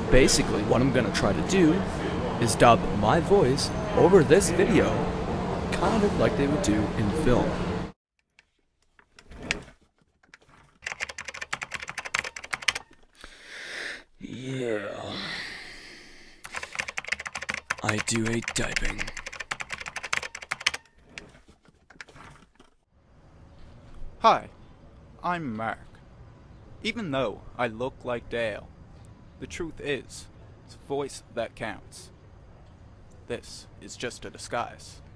Basically, what I'm gonna try to do is dub my voice over this video, kind of like they would do in film. Yeah, I do hate typing. Hi, I'm Mark. Even though I look like Dale, the truth is, it's voice that counts. This is just a disguise.